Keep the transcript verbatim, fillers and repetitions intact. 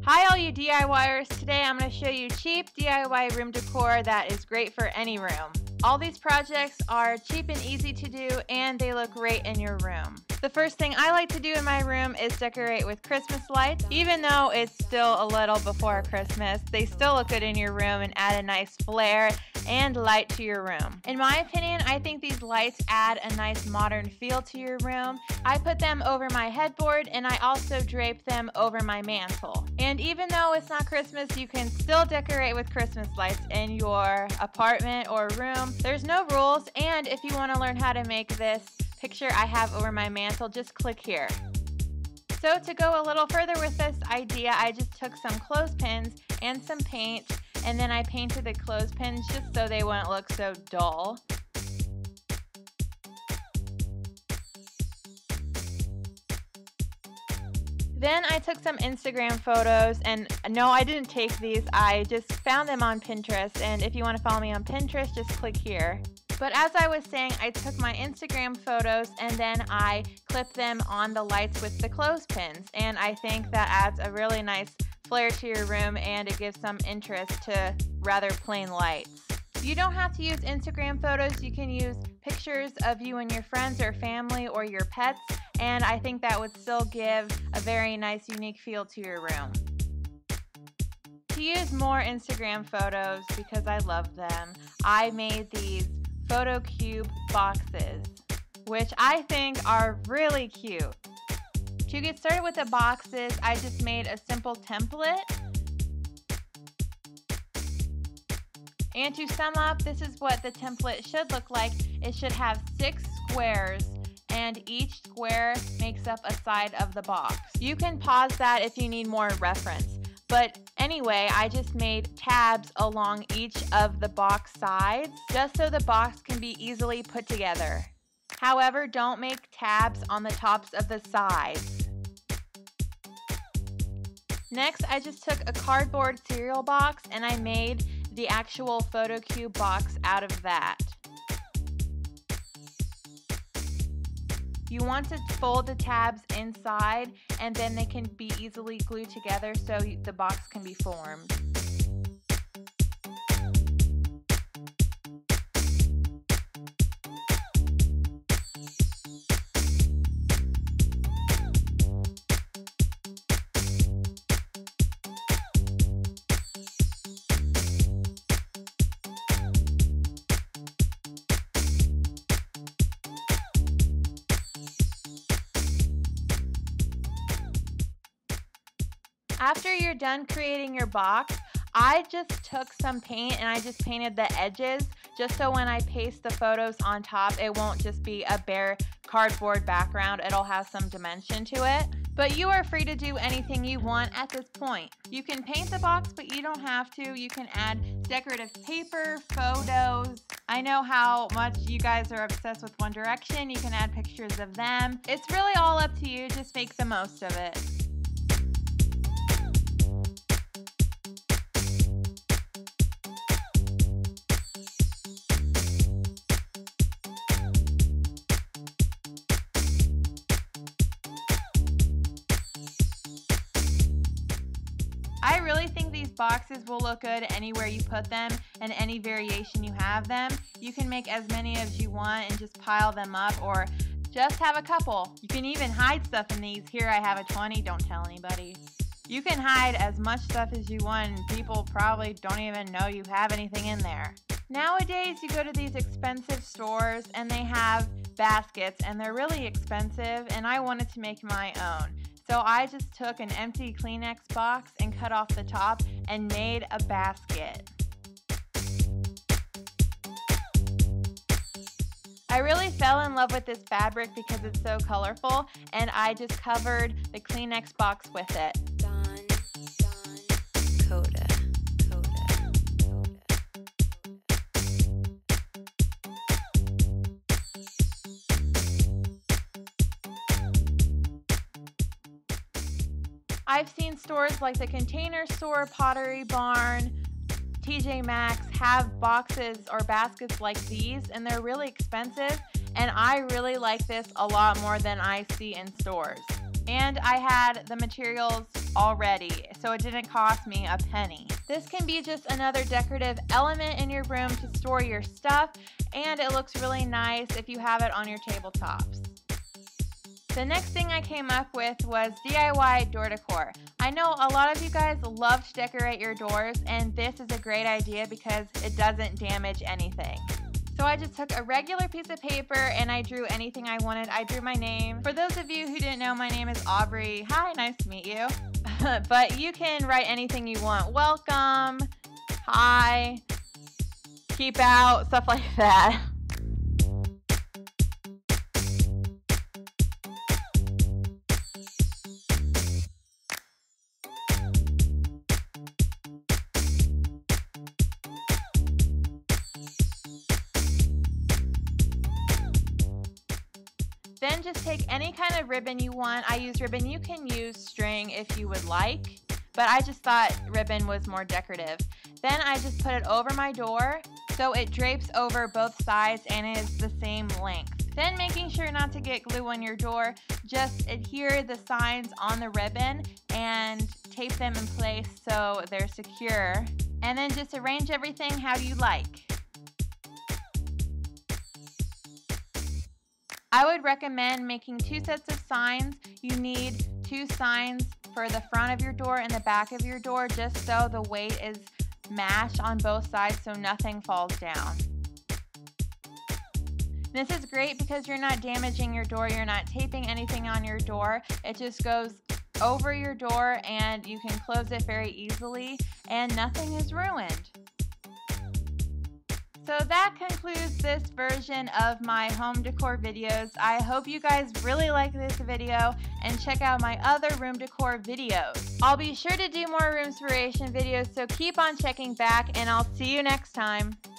Hi all you DIYers, today I'm going to show you cheap D I Y room decor that is great for any room. All these projects are cheap and easy to do and they look great in your room. The first thing I like to do in my room is decorate with Christmas lights. Even though it's still a little before Christmas, they still look good in your room and add a nice flare and light to your room. In my opinion, I think these lights add a nice modern feel to your room. I put them over my headboard and I also drape them over my mantle. And even though it's not Christmas, you can still decorate with Christmas lights in your apartment or room. There's no rules, and if you want to learn how to make this picture I have over my mantle, just click here. So to go a little further with this idea, I just took some clothespins and some paint, and then I painted the clothespins just so they wouldn't look so dull. Then I took some Instagram photos, and no, I didn't take these, I just found them on Pinterest, and if you want to follow me on Pinterest, just click here. But as I was saying, I took my Instagram photos and then I clipped them on the lights with the clothespins, and I think that adds a really nice flair to your room and it gives some interest to rather plain lights. You don't have to use Instagram photos, you can use pictures of you and your friends or family or your pets, and I think that would still give a very nice unique feel to your room. To use more Instagram photos, because I love them, I made these photo cube boxes, which I think are really cute. To get started with the boxes, I just made a simple template. And to sum up, this is what the template should look like. It should have six squares, and each square makes up a side of the box. You can pause that if you need more reference. But anyway, I just made tabs along each of the box sides, just so the box can be easily put together. However, don't make tabs on the tops of the sides. Next, I just took a cardboard cereal box and I made the actual photo cube box out of that. You want to fold the tabs inside and then they can be easily glued together so the box can be formed. After you're done creating your box, I just took some paint and I just painted the edges just so when I paste the photos on top, it won't just be a bare cardboard background. It'll have some dimension to it. But you are free to do anything you want at this point. You can paint the box, but you don't have to. You can add decorative paper, photos. I know how much you guys are obsessed with One Direction. You can add pictures of them. It's really all up to you. Just make the most of it. I really think these boxes will look good anywhere you put them and any variation you have them. You can make as many as you want and just pile them up, or just have a couple. You can even hide stuff in these. Here I have a twenty, don't tell anybody. You can hide as much stuff as you want and people probably don't even know you have anything in there. Nowadays you go to these expensive stores and they have baskets and they're really expensive, and I wanted to make my own. So I just took an empty Kleenex box and cut off the top and made a basket. I really fell in love with this fabric because it's so colorful, and I just covered the Kleenex box with it. Dawn, Dawn, Coda. I've seen stores like the Container Store, Pottery Barn, T J Maxx have boxes or baskets like these, and they're really expensive, and I really like this a lot more than I see in stores. And I had the materials already, so it didn't cost me a penny. This can be just another decorative element in your room to store your stuff, and it looks really nice if you have it on your tabletops. The next thing I came up with was D I Y door decor. I know a lot of you guys love to decorate your doors, and this is a great idea because it doesn't damage anything. So I just took a regular piece of paper and I drew anything I wanted. I drew my name. For those of you who didn't know, my name is Aubrey. Hi, nice to meet you. But you can write anything you want. Welcome, hi, keep out, stuff like that. Then just take any kind of ribbon you want. I use ribbon. You can use string if you would like, but I just thought ribbon was more decorative. Then I just put it over my door so it drapes over both sides and is the same length. Then making sure not to get glue on your door, just adhere the signs on the ribbon and tape them in place so they're secure. And then just arrange everything how you like. I would recommend making two sets of signs. You need two signs for the front of your door and the back of your door, just so the weight is matched on both sides so nothing falls down. This is great because you're not damaging your door, you're not taping anything on your door. It just goes over your door and you can close it very easily and nothing is ruined. So that concludes this version of my home decor videos. I hope you guys really like this video and check out my other room decor videos. I'll be sure to do more room inspiration videos, so keep on checking back and I'll see you next time.